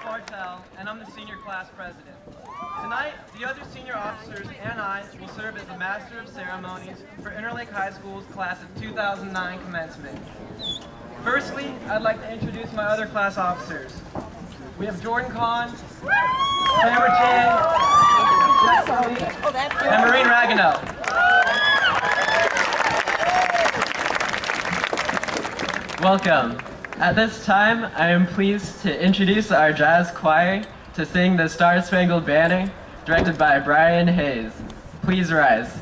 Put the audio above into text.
Bartel, and I'm the senior class president. Tonight, the other senior officers and I will serve as the Master of Ceremonies for Interlake High School's class of 2009 commencement. Firstly, I'd like to introduce my other class officers. We have Jordan Kahn, Cameron Chan, and Maureen Ragueneau. Welcome. At this time, I am pleased to introduce our jazz choir to sing the Star Spangled Banner, directed by Brian Hayes. Please rise.